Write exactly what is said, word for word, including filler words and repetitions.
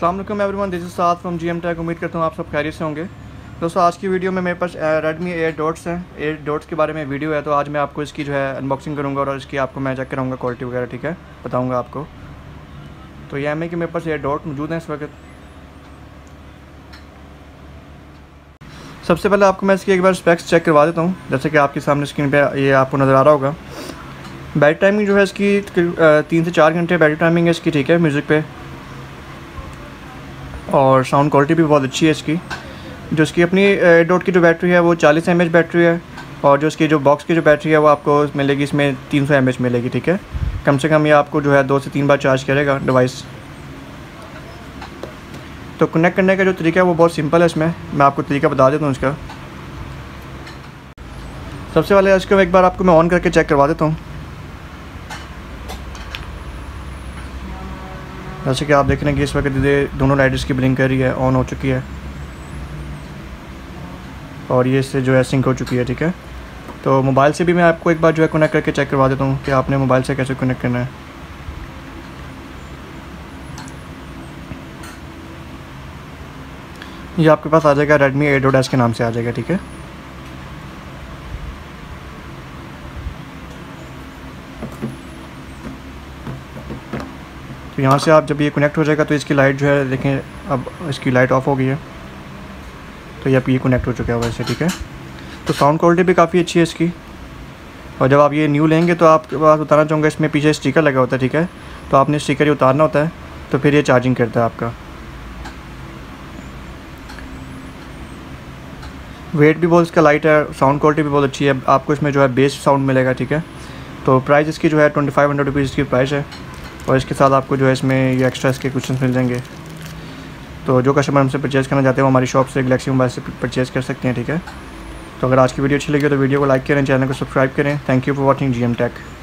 अस्सलाम वालेकुम everyone, this is Saad from G M tech. उम्मीद करता हूँ आप सब खैरियत से होंगे। दोस्तों आज की वीडियो में मेरे पास रेडमी एट डॉट्स हैं। एट डॉट्स के बारे में वीडियो है, तो आज मैं आपको इसकी जो है अनबॉक्सिंग करूँगा और इसकी आपको मैं चेक कराऊँगा क्वालिटी वगैरह, ठीक है, बताऊँगा आपको। तो यह है कि मेरे पास एट डॉट मौजूद हैं इस वक्त। सबसे पहले आपको मैं इसकी एक बार स्पेक्स चेक करवा देता हूँ। जैसे कि आपके सामने स्क्रीन पर ये आपको नज़र आ रहा होगा। बैटरी टाइमिंग जो है इसकी तीन से चार घंटे बैटरी टाइमिंग है इसकी, ठीक है, म्यूज़िक पे। और साउंड क्वालिटी भी बहुत अच्छी है इसकी। जो इसकी अपनी एट डॉट की जो बैटरी है वो चालीस एम एच बैटरी है, और जो इसकी जो बॉक्स की जो बैटरी है वो आपको मिलेगी इसमें तीन सौ एम एच मिलेगी, ठीक है। कम से कम ये आपको जो है दो से तीन बार चार्ज करेगा डिवाइस। तो कनेक्ट करने का जो तरीका है वो बहुत सिंपल है। इसमें मैं आपको तरीका बता देता हूँ इसका। सबसे पहले इसको एक बार आपको मैं ऑन करके चेक करवा देता हूँ। जैसे कि आप देख रहे हैं कि इस वक्त दोनों लाइट इसकी ब्लिंक कर रही है, ऑन हो चुकी है, और ये इससे जो है सिंक हो चुकी है, ठीक है। तो मोबाइल से भी मैं आपको एक बार जो है कनेक्ट करके चेक करवा देता हूँ कि आपने मोबाइल से कैसे कनेक्ट करना है। ये आपके पास आ जाएगा रेडमी एट डॉट एस के नाम से आ जाएगा, ठीक है। तो यहाँ से आप जब ये कनेक्ट हो जाएगा तो इसकी लाइट जो है देखें, अब इसकी लाइट ऑफ हो गई है, तो ये अब ये कनेक्ट हो चुका है वैसे, ठीक है। तो साउंड क्वालिटी भी काफ़ी अच्छी है इसकी। और जब आप ये न्यू लेंगे तो आपके पास बताना चाहूँगा इसमें पीछे स्टिकर लगा होता है, ठीक है। तो आपने स्टिकर ही उतारना होता है, तो फिर ये चार्जिंग करता है आपका। वेट भी बहुत इसका लाइट है, साउंड क्वालिटी भी बहुत अच्छी है। आपको इसमें जो है बेस साउंड मिलेगा, ठीक है। तो प्राइस इसकी जो है ट्वेंटी फाइव हंड्रेड रुपीज़ इसकी प्राइस है, और इसके साथ आपको जो है इसमें ये एक्स्ट्रा इसके कुशन मिल जाएंगे। तो जो कस्टमर हमसे परचेज़ करना चाहते हैं वो हमारी शॉप से गैलेक्सी मोबाइल से परचेज़ कर सकते हैं, ठीक है। तो अगर आज की वीडियो अच्छी लगी तो वीडियो को लाइक करें, चैनल को सब्सक्राइब करें। Thank you for watching G M take.